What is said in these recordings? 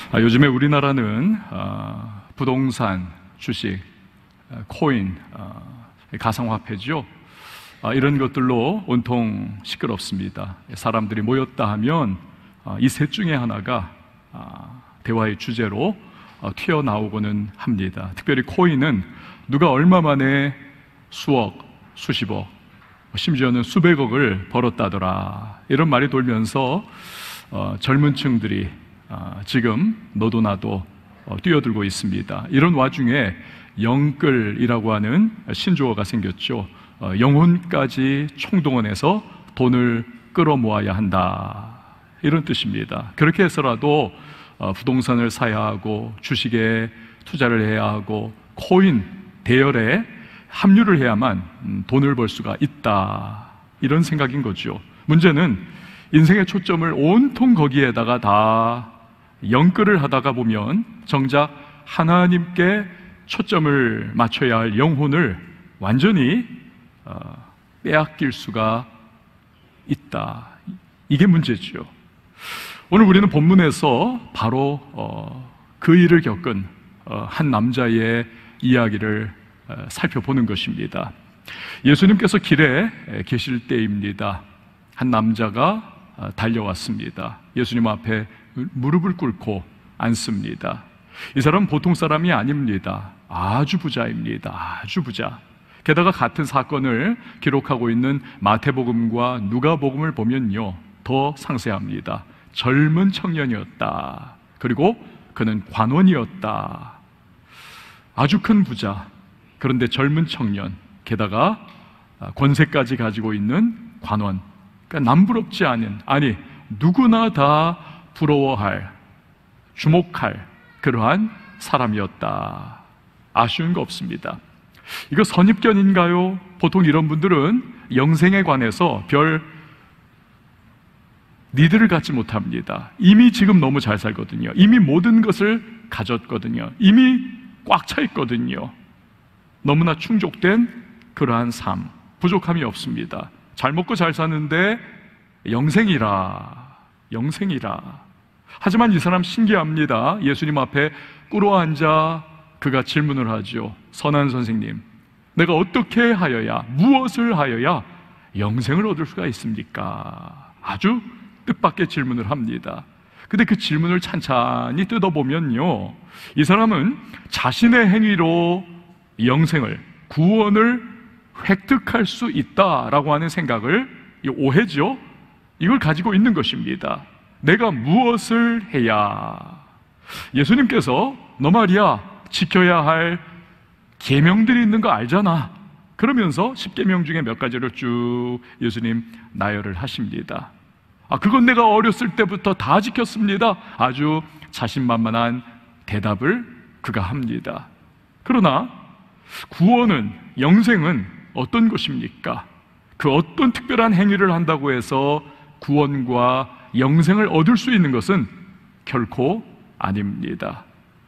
요즘에 우리나라는 부동산, 주식, 코인, 가상화폐죠. 이런 것들로 온통 시끄럽습니다. 사람들이 모였다 하면 이 셋 중에 하나가 대화의 주제로 튀어나오고는 합니다. 특별히 코인은 누가 얼마 만에 수억, 수십억, 심지어는 수백억을 벌었다더라, 이런 말이 돌면서 젊은 층들이 지금 너도 나도 뛰어들고 있습니다. 이런 와중에 영끌이라고 하는 신조어가 생겼죠. 영혼까지 총동원해서 돈을 끌어모아야 한다, 이런 뜻입니다. 그렇게 해서라도 부동산을 사야 하고, 주식에 투자를 해야 하고, 코인 대열에 합류를 해야만 돈을 벌 수가 있다, 이런 생각인 거죠. 문제는 인생의 초점을 온통 거기에다가 다 영끌을 하다가 보면 정작 하나님께 초점을 맞춰야 할 영혼을 완전히 빼앗길 수가 있다. 이게 문제죠. 오늘 우리는 본문에서 바로 그 일을 겪은 한 남자의 이야기를 살펴보는 것입니다. 예수님께서 길에 계실 때입니다. 한 남자가 달려왔습니다. 예수님 앞에 무릎을 꿇고 앉습니다. 이 사람은 보통 사람이 아닙니다. 아주 부자입니다. 아주 부자. 게다가 같은 사건을 기록하고 있는 마태복음과 누가복음을 보면요, 더 상세합니다. 젊은 청년이었다. 그리고 그는 관원이었다. 아주 큰 부자, 그런데 젊은 청년, 게다가 권세까지 가지고 있는 관원. 그러니까 남부럽지 않은, 아니 누구나 다 부러워할, 주목할 그러한 사람이었다. 아쉬운 거 없습니다. 이거 선입견인가요? 보통 이런 분들은 영생에 관해서 별 니들을 갖지 못합니다. 이미 지금 너무 잘 살거든요. 이미 모든 것을 가졌거든요. 이미 꽉 차 있거든요. 너무나 충족된 그러한 삶, 부족함이 없습니다. 잘 먹고 잘 사는데 영생이라. 하지만 이 사람 신기합니다. 예수님 앞에 꿇어앉아 그가 질문을 하죠. 선한 선생님, 내가 어떻게 하여야, 무엇을 하여야 영생을 얻을 수가 있습니까? 아주 뜻밖의 질문을 합니다. 근데 그 질문을 찬찬히 뜯어보면요, 이 사람은 자신의 행위로 영생을, 구원을 획득할 수 있다라고 하는 생각을, 오해죠, 이걸 가지고 있는 것입니다. 내가 무엇을 해야, 예수님께서 너 말이야 지켜야 할 계명들이 있는 거 알잖아. 그러면서 10계명 중에 몇 가지를 쭉 예수님 나열을 하십니다. 그건 내가 어렸을 때부터 다 지켰습니다. 아주 자신만만한 대답을 그가 합니다. 그러나 구원은, 영생은 어떤 것입니까? 그 어떤 특별한 행위를 한다고 해서 구원과 영생을 얻을 수 있는 것은 결코 아닙니다.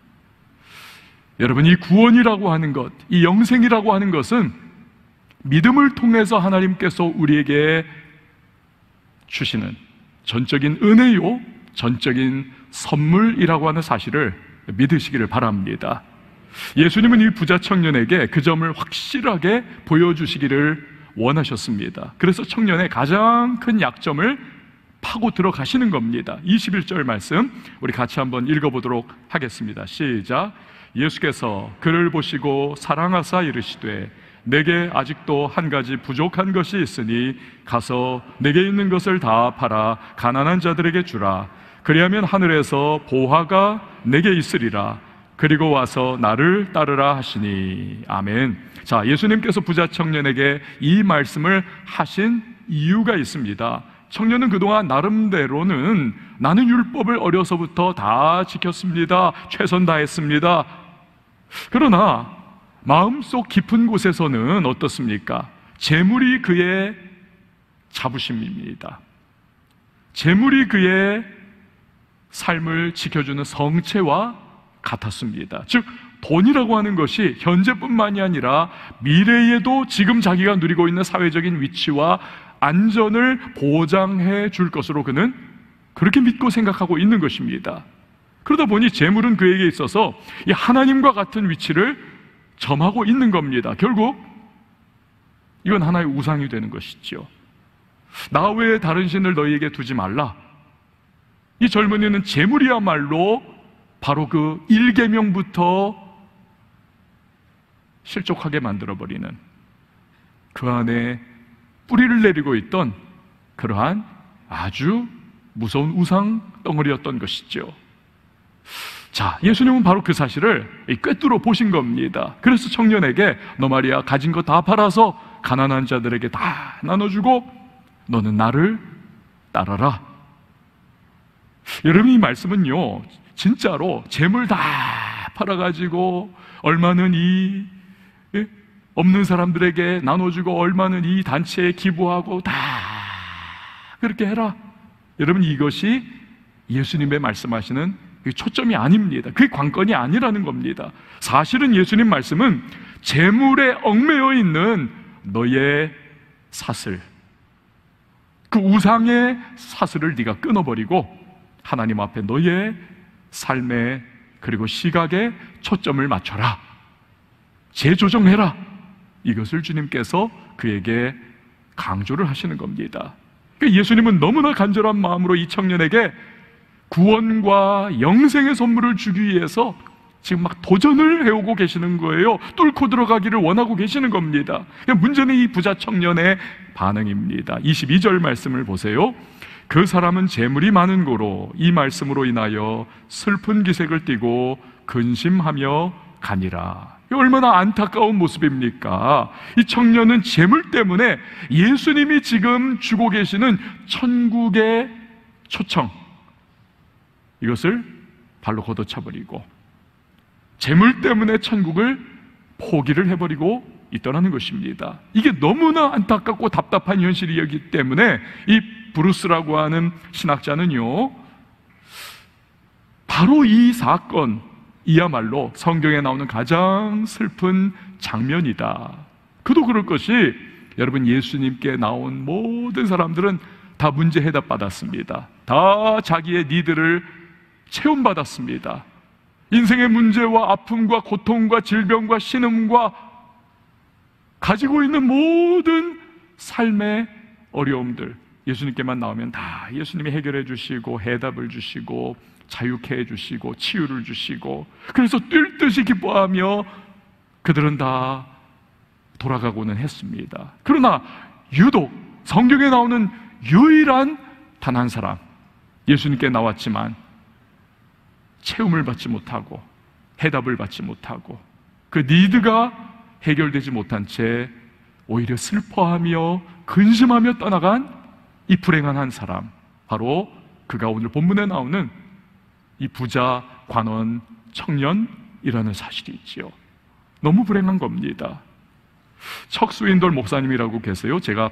여러분, 이 구원이라고 하는 것, 이 영생이라고 하는 것은 믿음을 통해서 하나님께서 우리에게 주시는 전적인 은혜요, 전적인 선물이라고 하는 사실을 믿으시기를 바랍니다. 예수님은 이 부자 청년에게 그 점을 확실하게 보여주시기를 원하셨습니다. 그래서 청년의 가장 큰 약점을 파고 들어가시는 겁니다. 21절 말씀 우리 같이 한번 읽어보도록 하겠습니다. 시작. 예수께서 그를 보시고 사랑하사 이르시되 내게 아직도 한 가지 부족한 것이 있으니 가서 내게 있는 것을 다 팔아 가난한 자들에게 주라. 그리하면 하늘에서 보화가 내게 있으리라. 그리고 와서 나를 따르라 하시니. 아멘. 자, 예수님께서 부자 청년에게 이 말씀을 하신 이유가 있습니다. 청년은 그동안 나름대로는 나는 율법을 어려서부터 다 지켰습니다. 최선 다했습니다. 그러나 마음속 깊은 곳에서는 어떻습니까? 재물이 그의 자부심입니다. 재물이 그의 삶을 지켜주는 성체와 같았습니다. 즉, 돈이라고 하는 것이 현재뿐만이 아니라 미래에도 지금 자기가 누리고 있는 사회적인 위치와 안전을 보장해 줄 것으로 그는 그렇게 믿고 생각하고 있는 것입니다. 그러다 보니 재물은 그에게 있어서 이 하나님과 같은 위치를 점하고 있는 겁니다. 결국 이건 하나의 우상이 되는 것이죠. 나 외에 다른 신을 너희에게 두지 말라. 이 젊은이는 재물이야말로 바로 그 1계명부터 실족하게 만들어버리는, 그 안에 뿌리를 내리고 있던 그러한 아주 무서운 우상 덩어리였던 것이죠. 자, 예수님은 바로 그 사실을 꿰뚫어 보신 겁니다. 그래서 청년에게 너 말이야 가진 거 다 팔아서 가난한 자들에게 다 나눠주고 너는 나를 따라라. 여러분, 이 말씀은요 진짜로 재물 다 팔아가지고 얼마는 이 없는 사람들에게 나눠주고 얼마는 이 단체에 기부하고 다 그렇게 해라. 여러분, 이것이 예수님의 말씀하시는 초점이 아닙니다. 그게 관건이 아니라는 겁니다. 사실은 예수님 말씀은 재물에 얽매여 있는 너의 사슬, 그 우상의 사슬을 네가 끊어버리고 하나님 앞에 너의 삶에 그리고 시각에 초점을 맞춰라, 재조정해라, 이것을 주님께서 그에게 강조를 하시는 겁니다. 예수님은 너무나 간절한 마음으로 이 청년에게 구원과 영생의 선물을 주기 위해서 지금 막 도전을 해오고 계시는 거예요. 뚫고 들어가기를 원하고 계시는 겁니다. 문제는 이 부자 청년의 반응입니다. 22절 말씀을 보세요. 그 사람은 재물이 많은 고로 이 말씀으로 인하여 슬픈 기색을 띠고 근심하며 가니라. 얼마나 안타까운 모습입니까? 이 청년은 재물 때문에 예수님이 지금 주고 계시는 천국의 초청, 이것을 발로 걷어차버리고 재물 때문에 천국을 포기를 해버리고 있더라는 것입니다. 이게 너무나 안타깝고 답답한 현실이었기 때문에 이 브루스라고 하는 신학자는요, 바로 이 사건 이야말로 성경에 나오는 가장 슬픈 장면이다. 그도 그럴 것이, 여러분, 예수님께 나온 모든 사람들은 다 문제 해답 받았습니다. 다 자기의 니드를 체험받았습니다. 인생의 문제와 아픔과 고통과 질병과 신음과 가지고 있는 모든 삶의 어려움들, 예수님께만 나오면 다 예수님이 해결해 주시고 해답을 주시고 자유케 해주시고 치유를 주시고, 그래서 뛸 듯이 기뻐하며 그들은 다 돌아가고는 했습니다. 그러나 유독 성경에 나오는 유일한 단 한 사람, 예수님께 나왔지만 체험을 받지 못하고 해답을 받지 못하고 그 니드가 해결되지 못한 채 오히려 슬퍼하며 근심하며 떠나간 이 불행한 한 사람, 바로 그가 오늘 본문에 나오는 이 부자 관원 청년이라는 사실이 있지요. 너무 불행한 겁니다. 척스윈돌 목사님이라고 계세요. 제가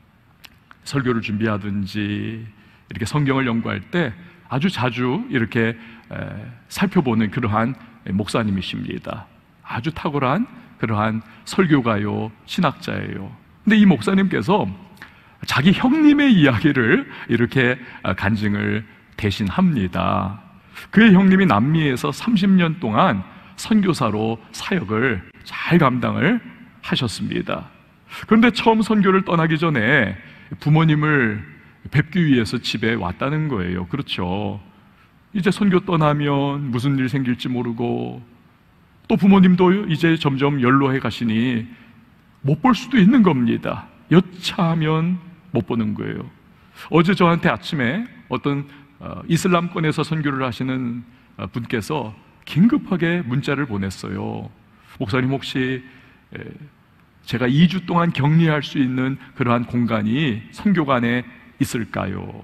설교를 준비하든지 이렇게 성경을 연구할 때 아주 자주 이렇게 살펴보는 그러한 목사님이십니다. 아주 탁월한 그러한 설교가요, 신학자예요. 근데 이 목사님께서 자기 형님의 이야기를 이렇게 간증을 대신합니다. 그의 형님이 남미에서 30년 동안 선교사로 사역을 잘 감당을 하셨습니다. 그런데 처음 선교를 떠나기 전에 부모님을 뵙기 위해서 집에 왔다는 거예요. 그렇죠. 이제 선교 떠나면 무슨 일 생길지 모르고 또 부모님도 이제 점점 연로해 가시니 못 볼 수도 있는 겁니다. 여차하면 못 보는 거예요. 어제 저한테 아침에 어떤 이슬람권에서 선교를 하시는 분께서 긴급하게 문자를 보냈어요. 목사님, 혹시 제가 2주 동안 격리할 수 있는 그러한 공간이 선교관에 있을까요?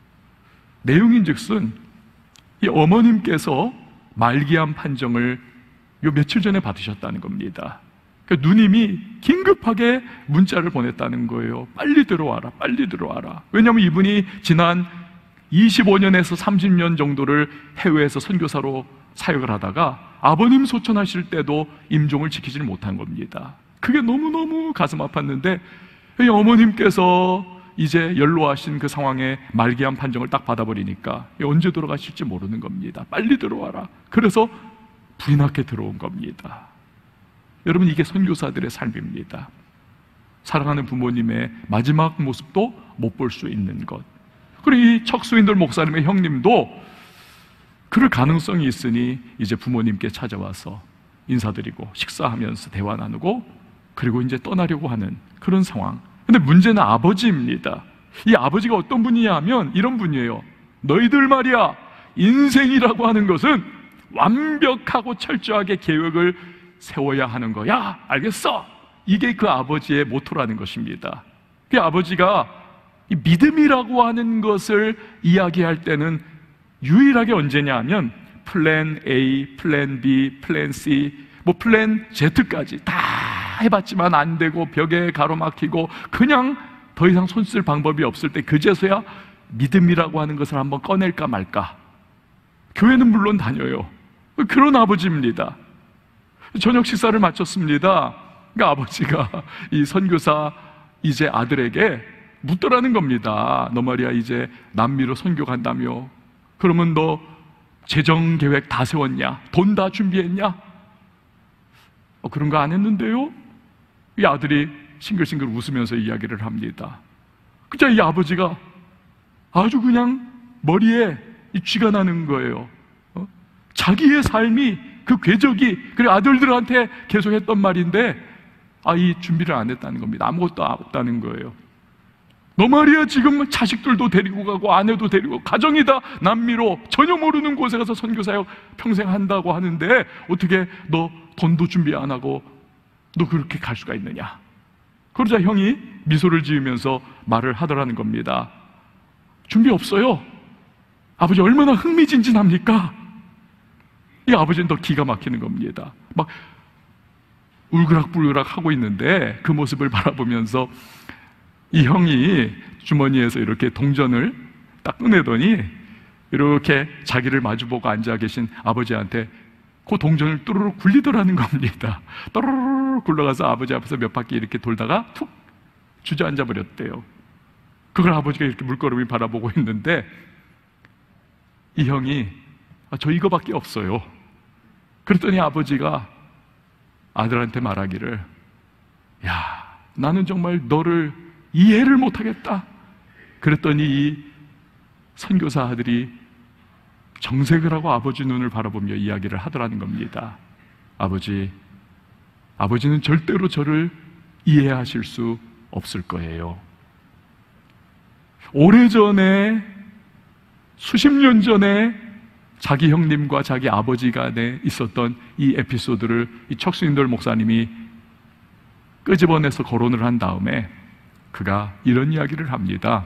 내용인즉슨 이 어머님께서 말기암 판정을 요 며칠 전에 받으셨다는 겁니다. 그러니까 누님이 긴급하게 문자를 보냈다는 거예요. 빨리 들어와라, 빨리 들어와라. 왜냐하면 이분이 지난 25년에서 30년 정도를 해외에서 선교사로 사역을 하다가 아버님 소천하실 때도 임종을 지키지를 못한 겁니다. 그게 너무너무 가슴 아팠는데 이 어머님께서 이제 연로하신 그 상황에 말기암 판정을 딱 받아버리니까 언제 돌아가실지 모르는 겁니다. 빨리 들어와라. 그래서 불이 나게 들어온 겁니다. 여러분, 이게 선교사들의 삶입니다. 사랑하는 부모님의 마지막 모습도 못 볼 수 있는 것. 그리고 이 척수인들 목사님의 형님도 그럴 가능성이 있으니 이제 부모님께 찾아와서 인사드리고 식사하면서 대화 나누고 그리고 이제 떠나려고 하는 그런 상황. 근데 문제는 아버지입니다. 이 아버지가 어떤 분이냐 하면 이런 분이에요. 너희들 말이야, 인생이라고 하는 것은 완벽하고 철저하게 계획을 세워야 하는 거야. 알겠어? 이게 그 아버지의 모토라는 것입니다. 그 아버지가 이 믿음이라고 하는 것을 이야기할 때는 유일하게 언제냐 하면 플랜 A, 플랜 B, 플랜 C, 뭐 플랜 Z까지 다 해봤지만 안 되고 벽에 가로막히고 그냥 더 이상 손 쓸 방법이 없을 때 그제서야 믿음이라고 하는 것을 한번 꺼낼까 말까. 교회는 물론 다녀요. 그런 아버지입니다. 저녁 식사를 마쳤습니다. 그러니까 아버지가 이 선교사 이제 아들에게 묻더라는 겁니다. 너 말이야 이제 남미로 선교 간다며. 그러면 너 재정 계획 다 세웠냐? 돈 다 준비했냐? 그런 거 안 했는데요? 이 아들이 싱글싱글 웃으면서 이야기를 합니다. 그자 이 아버지가 아주 그냥 머리에 이 쥐가 나는 거예요. 자기의 삶이 그 궤적이 그래 아들들한테 계속 했던 말인데 이 준비를 안 했다는 겁니다. 아무것도 없다는 거예요. 너 말이야 지금 자식들도 데리고 가고 아내도 데리고 가정이 다 남미로 전혀 모르는 곳에 가서 선교사역 평생 한다고 하는데 어떻게 너 돈도 준비 안 하고 너 그렇게 갈 수가 있느냐. 그러자 형이 미소를 지으면서 말을 하더라는 겁니다. 준비 없어요. 아버지 얼마나 흥미진진합니까? 이 아버지는 더 기가 막히는 겁니다. 막 울그락불그락 하고 있는데 그 모습을 바라보면서 이 형이 주머니에서 이렇게 동전을 딱 꺼내더니 이렇게 자기를 마주보고 앉아 계신 아버지한테 그 동전을 뚜루룩 굴리더라는 겁니다. 또르르 굴러가서 아버지 앞에서 몇 바퀴 이렇게 돌다가 툭 주저앉아 버렸대요. 그걸 아버지가 이렇게 물끄러미 바라보고 있는데 이 형이 저 이거밖에 없어요. 그랬더니 아버지가 아들한테 말하기를 야, 나는 정말 너를 이해를 못하겠다. 그랬더니 이 선교사 아들이 정색을 하고 아버지 눈을 바라보며 이야기를 하더라는 겁니다. 아버지는 절대로 저를 이해하실 수 없을 거예요. 오래전에 수십 년 전에 자기 형님과 자기 아버지 간에 있었던 이 에피소드를 이 척수인돌 목사님이 끄집어내서 거론을 한 다음에 그가 이런 이야기를 합니다.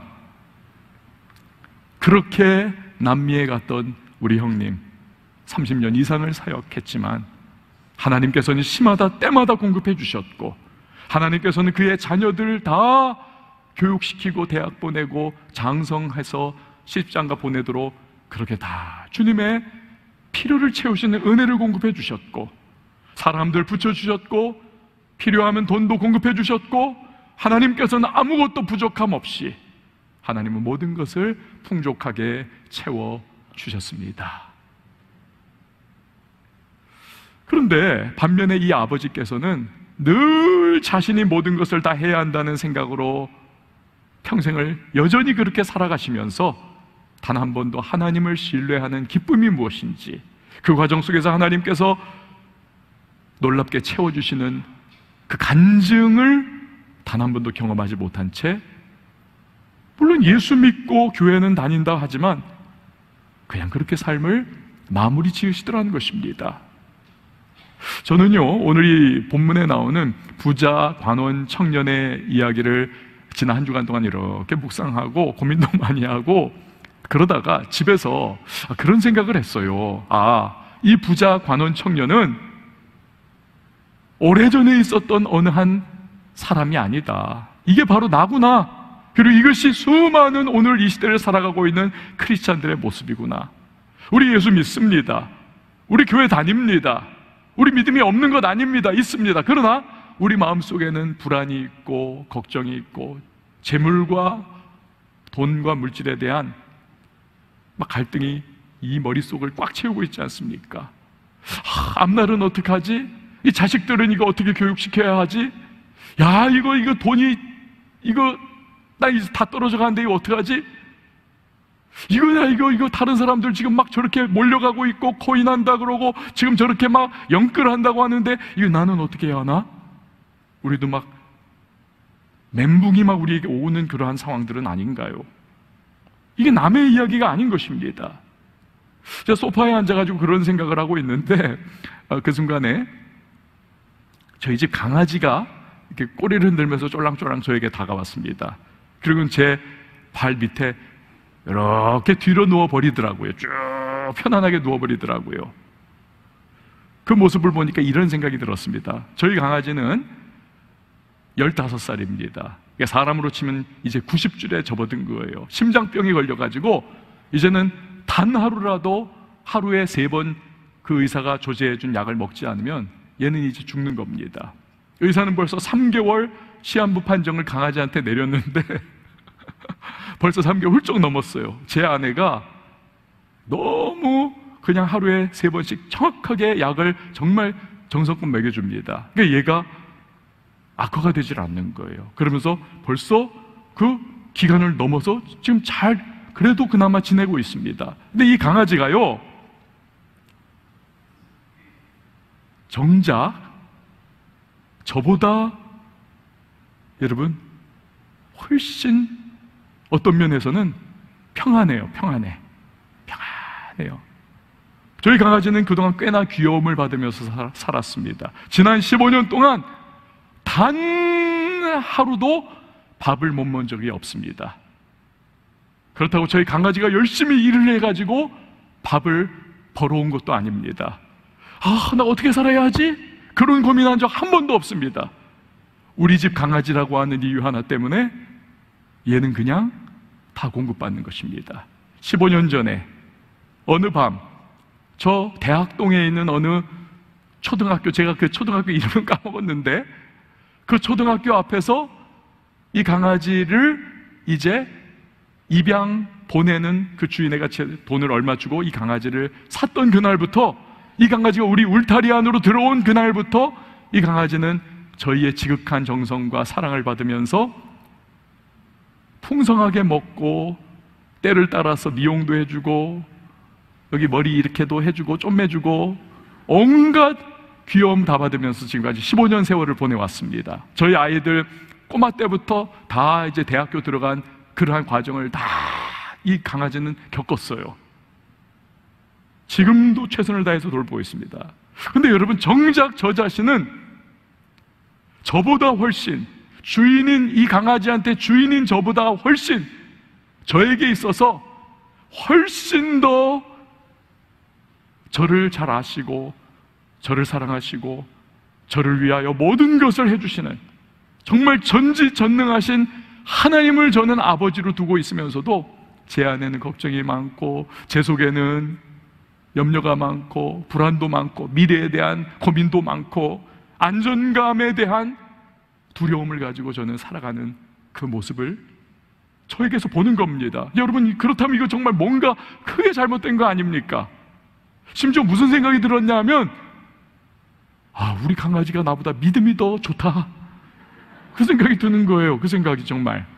그렇게 남미에 갔던 우리 형님 30년 이상을 사역했지만 하나님께서는 시마다 때마다 공급해 주셨고 하나님께서는 그의 자녀들 다 교육시키고 대학 보내고 장성해서 시집장가 보내도록 그렇게 다 주님의 필요를 채우시는 은혜를 공급해 주셨고 사람들 붙여주셨고 필요하면 돈도 공급해 주셨고 하나님께서는 아무것도 부족함 없이 하나님은 모든 것을 풍족하게 채워주셨습니다. 그런데 반면에 이 아버지께서는 늘 자신이 모든 것을 다 해야 한다는 생각으로 평생을 여전히 그렇게 살아가시면서 단 한 번도 하나님을 신뢰하는 기쁨이 무엇인지 그 과정 속에서 하나님께서 놀랍게 채워주시는 그 간증을 단 한 번도 경험하지 못한 채 물론 예수 믿고 교회는 다닌다 하지만 그냥 그렇게 삶을 마무리 지으시더라는 것입니다. 저는요 오늘 이 본문에 나오는 부자, 관원, 청년의 이야기를 지난 한 주간 동안 이렇게 묵상하고 고민도 많이 하고 그러다가 집에서 그런 생각을 했어요. 이 부자, 관원, 청년은 오래전에 있었던 어느 한 사람이 아니다. 이게 바로 나구나. 그리고 이것이 수많은 오늘 이 시대를 살아가고 있는 크리스찬들의 모습이구나. 우리 예수 믿습니다. 우리 교회 다닙니다. 우리 믿음이 없는 것 아닙니다. 있습니다. 그러나 우리 마음속에는 불안이 있고 걱정이 있고 재물과 돈과 물질에 대한 막 갈등이 이 머릿속을 꽉 채우고 있지 않습니까? 앞날은 어떡하지? 이 자식들은 이거 어떻게 교육시켜야 하지? 야, 이거 돈이, 나 이제 다 떨어져 가는데 이거 어떡하지? 이거 다른 사람들 지금 막 저렇게 몰려가고 있고 코인한다 그러고 지금 저렇게 막 영끌한다고 하는데 이거 나는 어떻게 해야 하나? 우리도 막 멘붕이 막 우리에게 오는 그러한 상황들은 아닌가요? 이게 남의 이야기가 아닌 것입니다. 제가 소파에 앉아가지고 그런 생각을 하고 있는데 그 순간에 저희 집 강아지가 이렇게 꼬리를 흔들면서 쫄랑쫄랑 저에게 다가왔습니다. 그리고 제 발 밑에 이렇게 뒤로 누워버리더라고요. 쭉 편안하게 누워버리더라고요. 그 모습을 보니까 이런 생각이 들었습니다. 저희 강아지는 15살입니다. 사람으로 치면 이제 90줄에 접어든 거예요. 심장병이 걸려가지고 이제는 단 하루라도 하루에 3번 그 의사가 조제해준 약을 먹지 않으면 얘는 이제 죽는 겁니다. 의사는 벌써 3개월 시한부 판정을 강아지한테 내렸는데 벌써 3개월 훌쩍 넘었어요. 제 아내가 너무 그냥 하루에 3번씩 정확하게 약을 정말 정성껏 먹여줍니다. 그러니까 얘가 악화가 되질 않는 거예요. 그러면서 벌써 그 기간을 넘어서 지금 그래도 그나마 지내고 있습니다. 근데 이 강아지가요, 정작 저보다 여러분 훨씬 어떤 면에서는 평안해요. 저희 강아지는 그동안 꽤나 귀여움을 받으면서 살았습니다. 지난 15년 동안 단 하루도 밥을 못 먹은 적이 없습니다. 그렇다고 저희 강아지가 열심히 일을 해가지고 밥을 벌어온 것도 아닙니다. 나 어떻게 살아야 하지? 그런 고민한 적 한 번도 없습니다. 우리 집 강아지라고 하는 이유 하나 때문에 얘는 그냥 다 공급받는 것입니다. 15년 전에 어느 밤 저 대학동에 있는 어느 초등학교, 제가 그 초등학교 이름은 까먹었는데 그 초등학교 앞에서 이 강아지를 이제 입양 보내는 그 주인애가 돈을 얼마 주고 이 강아지를 샀던 그날부터, 이 강아지가 우리 울타리 안으로 들어온 그날부터 이 강아지는 저희의 지극한 정성과 사랑을 받으면서 풍성하게 먹고 때를 따라서 미용도 해주고 여기 머리 이렇게도 해주고 쫌매주고 온갖 귀여움 다 받으면서 지금까지 15년 세월을 보내왔습니다. 저희 아이들 꼬마 때부터 다 이제 대학교 들어간 그러한 과정을 다 이 강아지는 겪었어요. 지금도 최선을 다해서 돌보고 있습니다. 근데 여러분, 정작 저 자신은 저보다 훨씬, 주인인 이 강아지한테 주인인 저보다 훨씬 저에게 있어서 훨씬 더 저를 잘 아시고 저를 사랑하시고 저를 위하여 모든 것을 해주시는 정말 전지전능하신 하나님을 저는 아버지로 두고 있으면서도 제 안에는 걱정이 많고 제 속에는 염려가 많고 불안도 많고 미래에 대한 고민도 많고 안전감에 대한 두려움을 가지고 저는 살아가는 그 모습을 저에게서 보는 겁니다. 여러분, 그렇다면 이거 정말 뭔가 크게 잘못된 거 아닙니까? 심지어 무슨 생각이 들었냐 하면 우리 강아지가 나보다 믿음이 더 좋다, 그 생각이 드는 거예요. 그 생각이 정말.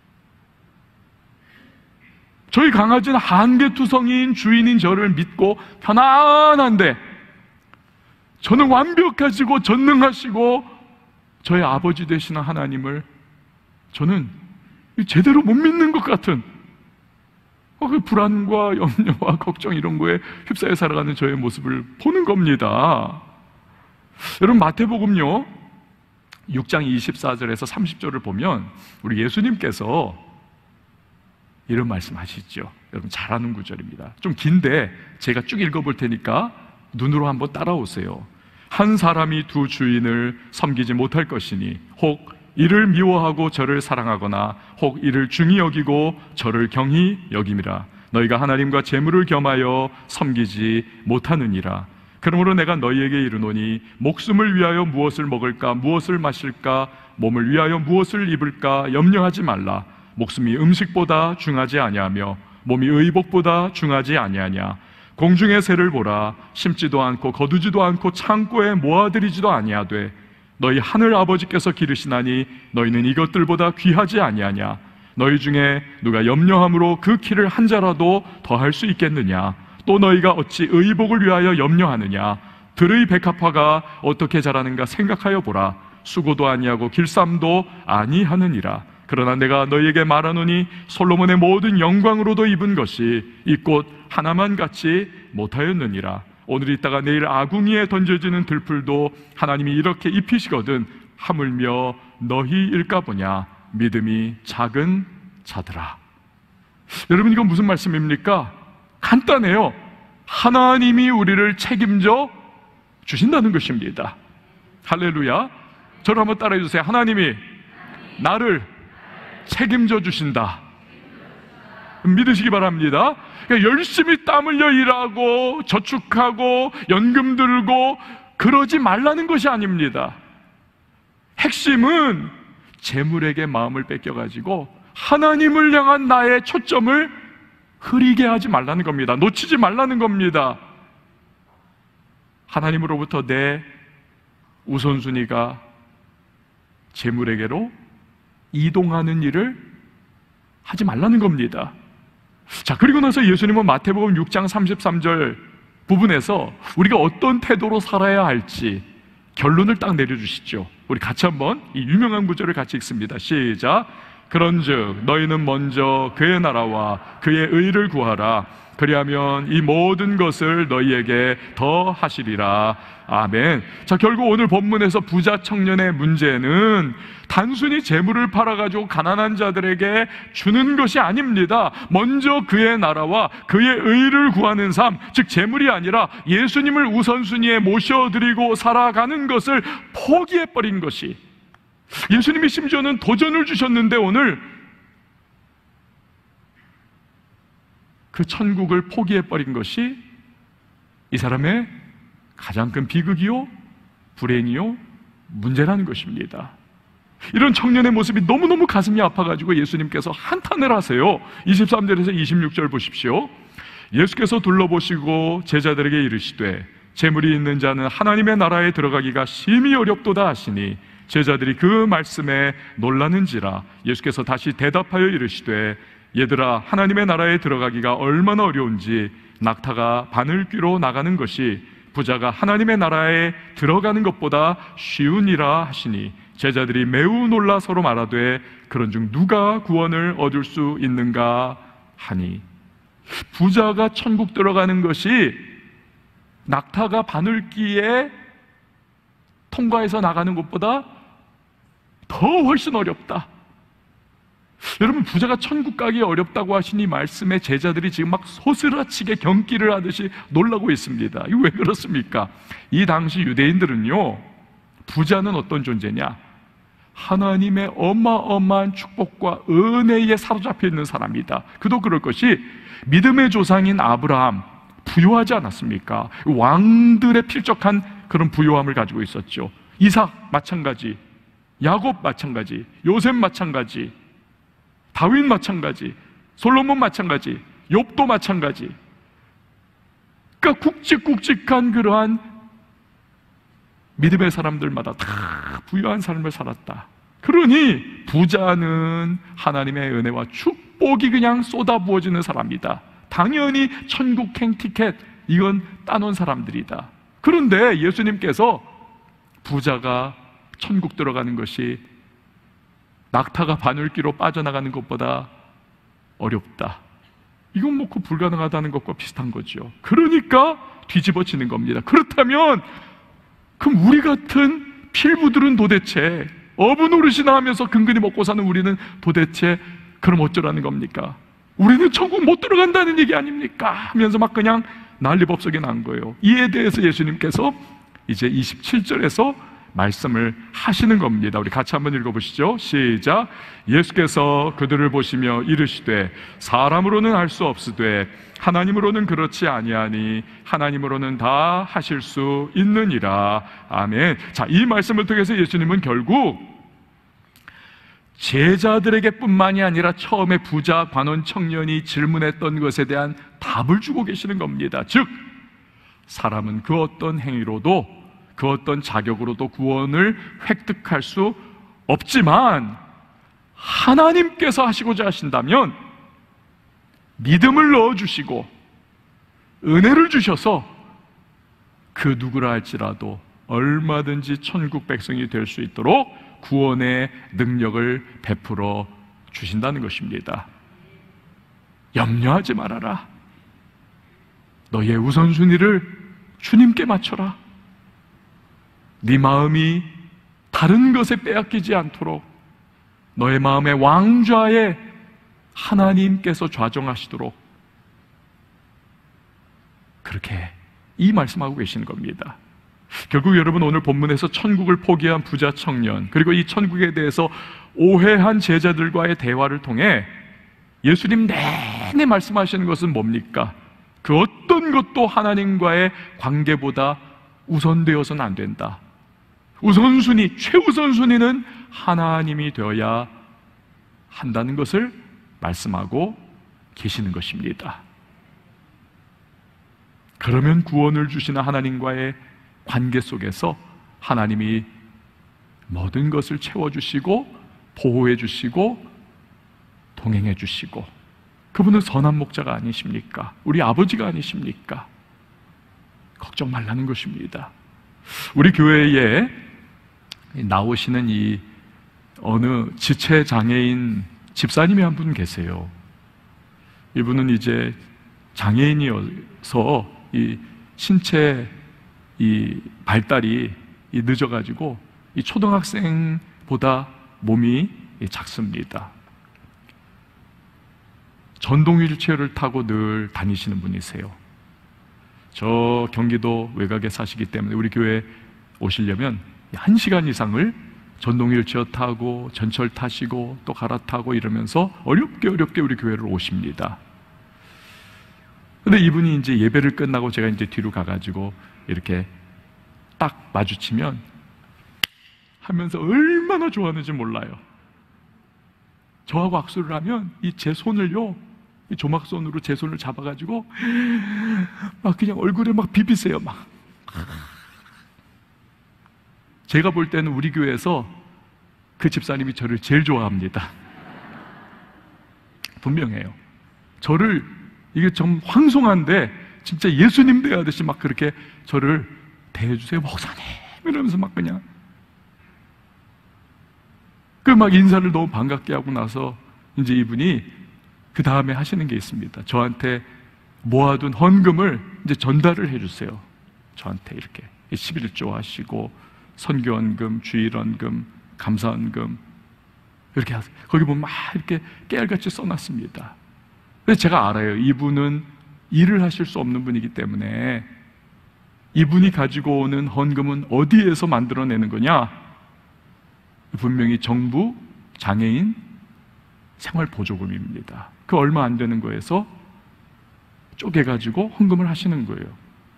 저희 강아지는 한계투성이인 주인인 저를 믿고 편안한데 저는 완벽하시고 전능하시고 저의 아버지 되시는 하나님을 저는 제대로 못 믿는 것 같은 그 불안과 염려와 걱정 이런 거에 휩싸여 살아가는 저의 모습을 보는 겁니다. 여러분, 마태복음요 6장 24절에서 30절을 보면 우리 예수님께서 이런 말씀 하시죠. 여러분 잘 아는 구절입니다. 좀 긴데 제가 쭉 읽어볼 테니까 눈으로 한번 따라오세요. 한 사람이 두 주인을 섬기지 못할 것이니 혹 이를 미워하고 저를 사랑하거나 혹 이를 중히 여기고 저를 경히 여김이라. 너희가 하나님과 재물을 겸하여 섬기지 못하느니라. 그러므로 내가 너희에게 이르노니 목숨을 위하여 무엇을 먹을까 무엇을 마실까 몸을 위하여 무엇을 입을까 염려하지 말라. 목숨이 음식보다 중하지 아니하며 몸이 의복보다 중하지 아니하냐. 공중의 새를 보라. 심지도 않고 거두지도 않고 창고에 모아들이지도 아니하되 너희 하늘 아버지께서 기르시나니 너희는 이것들보다 귀하지 아니하냐. 너희 중에 누가 염려함으로 그 키를 한 자라도 더할 수 있겠느냐. 또 너희가 어찌 의복을 위하여 염려하느냐. 들의 백합화가 어떻게 자라는가 생각하여 보라. 수고도 아니하고 길쌈도 아니하느니라. 그러나 내가 너희에게 말하노니 솔로몬의 모든 영광으로도 입은 것이 이 꽃 하나만 같이 못하였느니라. 오늘 있다가 내일 아궁이에 던져지는 들풀도 하나님이 이렇게 입히시거든 하물며 너희일까 보냐. 믿음이 작은 자들아. 여러분, 이건 무슨 말씀입니까? 간단해요. 하나님이 우리를 책임져 주신다는 것입니다. 할렐루야. 저를 한번 따라해 주세요. 하나님이 나를 책임져 주신다. 믿으시기 바랍니다. 그러니까 열심히 땀 흘려 일하고 저축하고 연금 들고 그러지 말라는 것이 아닙니다. 핵심은 재물에게 마음을 뺏겨가지고 하나님을 향한 나의 초점을 흐리게 하지 말라는 겁니다. 놓치지 말라는 겁니다. 하나님으로부터 내 우선순위가 재물에게로 이동하는 일을 하지 말라는 겁니다. 자, 그리고 나서 예수님은 마태복음 6장 33절 부분에서 우리가 어떤 태도로 살아야 할지 결론을 딱 내려주시죠. 우리 같이 한번 이 유명한 구절을 같이 읽습니다. 시작. 그런즉 너희는 먼저 그의 나라와 그의 의를 구하라. 그리하면 이 모든 것을 너희에게 더 하시리라. 아멘. 자, 결국 오늘 본문에서 부자 청년의 문제는 단순히 재물을 팔아가지고 가난한 자들에게 주는 것이 아닙니다. 먼저 그의 나라와 그의 의를 구하는 삶, 즉 재물이 아니라 예수님을 우선순위에 모셔드리고 살아가는 것을 포기해버린 것이, 예수님이 심지어는 도전을 주셨는데 오늘 그 천국을 포기해버린 것이 이 사람의 가장 큰 비극이요, 불행이요, 문제라는 것입니다. 이런 청년의 모습이 너무너무 가슴이 아파가지고 예수님께서 한탄을 하세요. 23절에서 26절 보십시오. 예수께서 둘러보시고 제자들에게 이르시되 재물이 있는 자는 하나님의 나라에 들어가기가 심히 어렵도다 하시니 제자들이 그 말씀에 놀라는지라. 예수께서 다시 대답하여 이르시되 얘들아, 하나님의 나라에 들어가기가 얼마나 어려운지 낙타가 바늘귀로 나가는 것이 부자가 하나님의 나라에 들어가는 것보다 쉬우니라 하시니 제자들이 매우 놀라 서로 말하되 그런즉 누가 구원을 얻을 수 있는가 하니. 부자가 천국 들어가는 것이 낙타가 바늘귀에 통과해서 나가는 것보다 더 훨씬 어렵다. 여러분, 부자가 천국 가기 어렵다고 하신 이 말씀에 제자들이 지금 막 소스라치게 경기를 하듯이 놀라고 있습니다. 이거 왜 그렇습니까? 이 당시 유대인들은요, 부자는 어떤 존재냐? 하나님의 어마어마한 축복과 은혜에 사로잡혀 있는 사람이다. 그도 그럴 것이 믿음의 조상인 아브라함, 부유하지 않았습니까? 왕들의 필적한 그런 부유함을 가지고 있었죠. 이삭 마찬가지, 야곱 마찬가지, 요셉 마찬가지, 다윗 마찬가지, 솔로몬 마찬가지, 욥도 마찬가지. 그러니까 굵직굵직한 그러한 믿음의 사람들마다 다 부유한 삶을 살았다. 그러니 부자는 하나님의 은혜와 축복이 그냥 쏟아부어지는 사람이다. 당연히 천국행 티켓, 이건 따놓은 사람들이다. 그런데 예수님께서 부자가 천국 들어가는 것이 낙타가 바늘귀로 빠져나가는 것보다 어렵다, 이건 뭐 불가능하다는 것과 비슷한 거죠. 그러니까 뒤집어지는 겁니다. 그렇다면 그럼 우리 같은 필부들은 도대체, 어부 노릇이나 하면서 근근히 먹고 사는 우리는 도대체 그럼 어쩌라는 겁니까? 우리는 천국 못 들어간다는 얘기 아닙니까? 하면서 막 그냥 난리법석이 난 거예요. 이에 대해서 예수님께서 이제 27절에서 말씀을 하시는 겁니다. 우리 같이 한번 읽어보시죠. 시작. 예수께서 그들을 보시며 이르시되 사람으로는 할 수 없으되 하나님으로는 그렇지 아니하니 하나님으로는 다 하실 수 있느니라. 아멘. 자, 이 말씀을 통해서 예수님은 결국 제자들에게 뿐만이 아니라 처음에 부자, 관원, 청년이 질문했던 것에 대한 답을 주고 계시는 겁니다. 즉, 사람은 그 어떤 행위로도, 그 어떤 자격으로도 구원을 획득할 수 없지만 하나님께서 하시고자 하신다면 믿음을 넣어주시고 은혜를 주셔서 그 누구라 할지라도 얼마든지 천국 백성이 될 수 있도록 구원의 능력을 베풀어 주신다는 것입니다. 염려하지 말아라. 너의 우선순위를 주님께 맞춰라. 네 마음이 다른 것에 빼앗기지 않도록 너의 마음의 왕좌에 하나님께서 좌정하시도록 그렇게 이 말씀하고 계시는 겁니다. 결국 여러분, 오늘 본문에서 천국을 포기한 부자 청년, 그리고 이 천국에 대해서 오해한 제자들과의 대화를 통해 예수님 내내 말씀하시는 것은 뭡니까? 그 어떤 것도 하나님과의 관계보다 우선되어서는 안 된다. 우선순위, 최우선순위는 하나님이 되어야 한다는 것을 말씀하고 계시는 것입니다. 그러면 구원을 주시는 하나님과의 관계 속에서 하나님이 모든 것을 채워주시고 보호해 주시고 동행해 주시고, 그분은 선한 목자가 아니십니까? 우리 아버지가 아니십니까? 걱정 말라는 것입니다. 우리 교회에 나오시는 이 어느 지체장애인 집사님이 한 분 계세요. 이분은 이제 장애인이어서 이 신체 이 발달이 늦어가지고 이 초등학생보다 몸이 작습니다. 전동 휠체어를 타고 늘 다니시는 분이세요. 저 경기도 외곽에 사시기 때문에 우리 교회 오시려면 1시간 이상을 전동 휠체어 타고 전철 타시고 또 갈아타고 이러면서 어렵게 우리 교회를 오십니다. 근데 이분이 이제 예배를 끝나고 제가 이제 뒤로 가가지고 이렇게 딱 마주치면 하면서 얼마나 좋아하는지 몰라요. 저하고 악수를 하면 이 제 손을요, 이 조막손으로 제 손을 잡아가지고 막 그냥 얼굴에 막 비비세요. 막. 제가 볼 때는 우리 교회에서 그 집사님이 저를 제일 좋아합니다. 분명해요. 저를, 이게 좀 황송한데 진짜 예수님 대하듯이 막 그렇게 저를 대해주세요. 목사님 이러면서 막 그냥 그 막 인사를 너무 반갑게 하고 나서 이제 이분이 그 다음에 하시는 게 있습니다. 저한테 모아둔 헌금을 이제 전달을 해주세요. 저한테 이렇게 11조 하시고 선교헌금, 주일헌금, 감사헌금 이렇게 하세요. 거기 보면 막 이렇게 깨알같이 써놨습니다. 근데 제가 알아요. 이분은 일을 하실 수 없는 분이기 때문에 이분이 가지고 오는 헌금은 어디에서 만들어내는 거냐? 분명히 정부 장애인 생활보조금입니다. 그 얼마 안 되는 거에서 쪼개가지고 헌금을 하시는 거예요.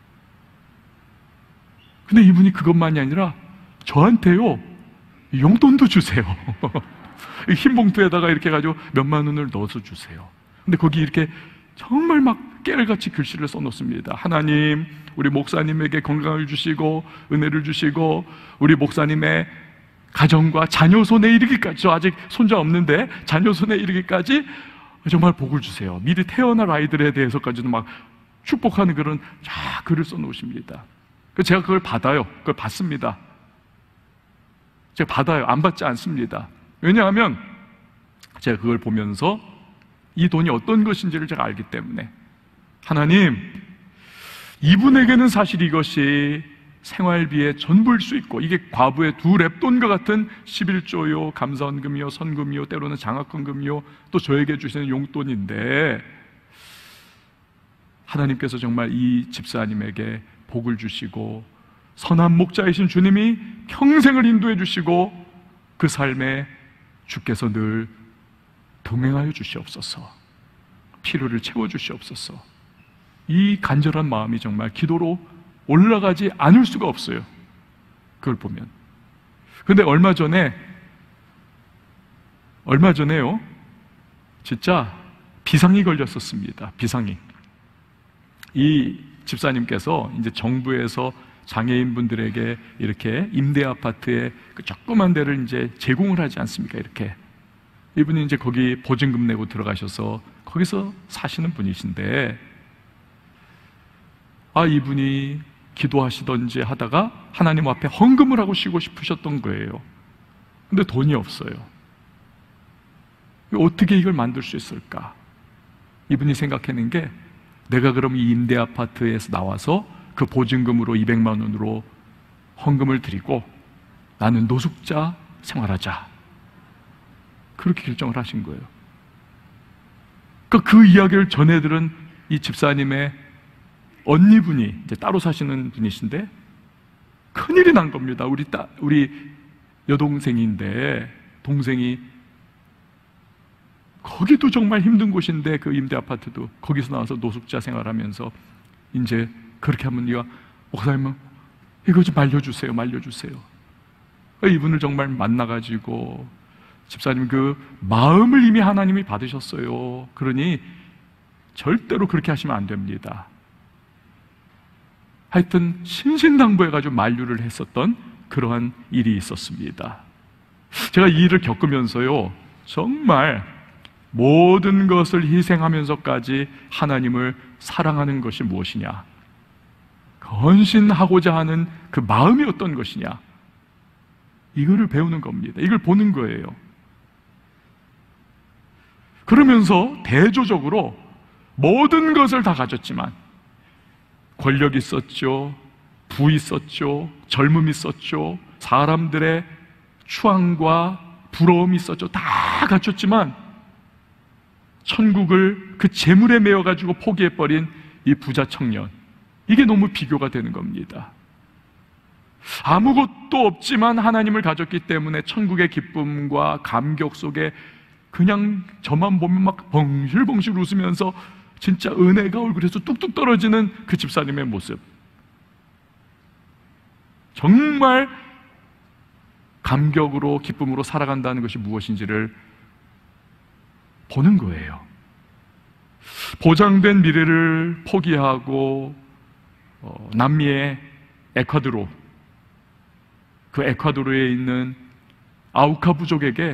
근데 이분이 그것만이 아니라 저한테요 용돈도 주세요. 흰 봉투에다가 이렇게 가지고 몇만 원을 넣어서 주세요. 근데 거기 이렇게 정말 막 깨알같이 글씨를 써놓습니다. 하나님, 우리 목사님에게 건강을 주시고 은혜를 주시고 우리 목사님의 가정과 자녀 손에 이르기까지, 저 아직 손자 없는데 자녀 손에 이르기까지 정말 복을 주세요. 미리 태어날 아이들에 대해서까지도 막 축복하는 그런 글을 써놓으십니다. 제가 그걸 받아요. 그걸 받습니다. 제가 받아요. 안 받지 않습니다. 왜냐하면 제가 그걸 보면서 이 돈이 어떤 것인지를 제가 알기 때문에, 하나님, 이분에게는 사실 이것이 생활비의 전부일 수 있고, 이게 과부의 2랩돈과 같은 11조요, 감사헌금이요, 선금이요, 때로는 장학금이요, 또 저에게 주시는 용돈인데 하나님께서 정말 이 집사님에게 복을 주시고 선한 목자이신 주님이 평생을 인도해 주시고 그 삶에 주께서 늘 동행하여 주시옵소서, 필요를 채워 주시옵소서. 이 간절한 마음이 정말 기도로 올라가지 않을 수가 없어요. 그걸 보면. 그런데 얼마 전에 얼마 전에요, 진짜 비상이 걸렸었습니다. 비상이. 이 집사님께서 이제 정부에서 장애인분들에게 이렇게 임대 아파트에 그 조그만 데를 이제 제공을 하지 않습니까? 이렇게. 이분이 이제 거기 보증금 내고 들어가셔서 거기서 사시는 분이신데, 이분이 기도하시던지 하다가 하나님 앞에 헌금을 하고 쉬고 싶으셨던 거예요. 근데 돈이 없어요. 어떻게 이걸 만들 수 있을까? 이분이 생각하는 게, 내가 그럼 이 임대 아파트에서 나와서 그 보증금으로 200만 원으로 헌금을 드리고 나는 노숙자 생활하자, 그렇게 결정을 하신 거예요. 그 이야기를 전해들은 이 집사님의 언니분이 이제 따로 사시는 분이신데 큰일이 난 겁니다. 우리 여동생인데, 동생이 거기도 정말 힘든 곳인데, 그 임대 아파트도 거기서 나와서 노숙자 생활하면서 이제 그렇게 하면 네가, 목사님은 이거 좀 말려주세요. 이분을 정말 만나가지고, 집사님 그 마음을 이미 하나님이 받으셨어요. 그러니 절대로 그렇게 하시면 안 됩니다. 하여튼 신신당부해가지고 만류를 했었던 그러한 일이 있었습니다. 제가 이 일을 겪으면서요, 정말 모든 것을 희생하면서까지 하나님을 사랑하는 것이 무엇이냐, 헌신하고자 하는 그 마음이 어떤 것이냐, 이거를 배우는 겁니다. 이걸 보는 거예요. 그러면서 대조적으로 모든 것을 다 가졌지만, 권력 있었죠, 부 있었죠, 젊음이 있었죠, 사람들의 추앙과 부러움이 있었죠. 다 갖췄지만 천국을 그 재물에 매여가지고 포기해버린 이 부자 청년, 이게 너무 비교가 되는 겁니다. 아무것도 없지만 하나님을 가졌기 때문에 천국의 기쁨과 감격 속에 그냥 저만 보면 막 벙실벙실 웃으면서 진짜 은혜가 얼굴에서 뚝뚝 떨어지는 그 집사님의 모습, 정말 감격으로 기쁨으로 살아간다는 것이 무엇인지를 보는 거예요. 보장된 미래를 포기하고 남미의 에콰도르, 그 에콰도르에 있는 아우카 부족에게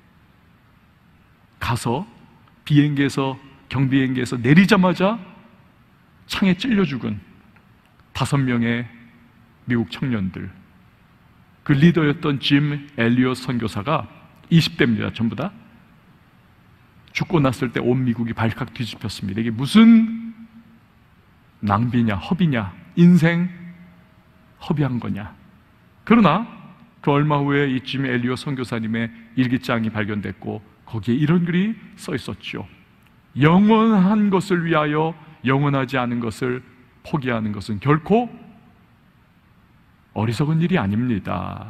가서 경비행기에서 내리자마자 창에 찔려 죽은 5명의 미국 청년들, 그 리더였던 짐 엘리엇 선교사가 20대입니다. 전부 다 죽고 났을 때 온 미국이 발칵 뒤집혔습니다. 이게 무슨 낭비냐, 허비냐, 인생 허비한 거냐. 그러나 그 얼마 후에 이 짐 엘리엇 선교사님의 일기장이 발견됐고, 거기에 이런 글이 써 있었죠. 영원한 것을 위하여 영원하지 않은 것을 포기하는 것은 결코 어리석은 일이 아닙니다.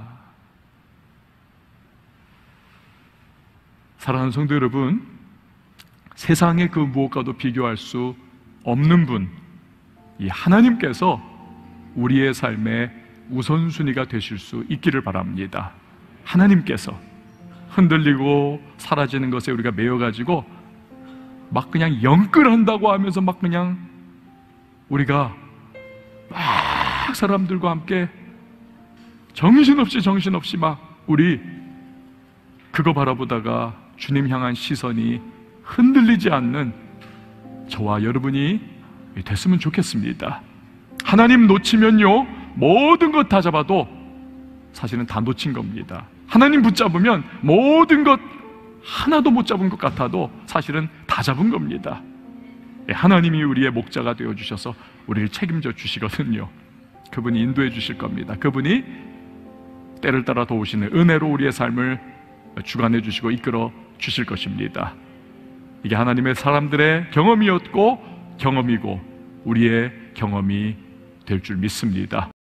사랑하는 성도 여러분, 세상의 그 무엇과도 비교할 수 없는 분, 이 하나님께서 우리의 삶의 우선순위가 되실 수 있기를 바랍니다. 하나님께서 흔들리고 사라지는 것에 우리가 매여가지고 막 그냥 영끌한다고 하면서 막 그냥 우리가 막 사람들과 함께 정신없이 막 우리 그거 바라보다가 주님 향한 시선이 흔들리지 않는 저와 여러분이 됐으면 좋겠습니다. 하나님 놓치면요, 모든 것 다 잡아도 사실은 다 놓친 겁니다. 하나님 붙잡으면 모든 것 하나도 못 잡은 것 같아도 사실은 다 잡은 겁니다. 하나님이 우리의 목자가 되어주셔서 우리를 책임져 주시거든요. 그분이 인도해 주실 겁니다. 그분이 때를 따라 도우시는 은혜로 우리의 삶을 주관해 주시고 이끌어 주실 것입니다. 이게 하나님의 사람들의 경험이었고 경험이고 우리의 경험이 될 줄 믿습니다.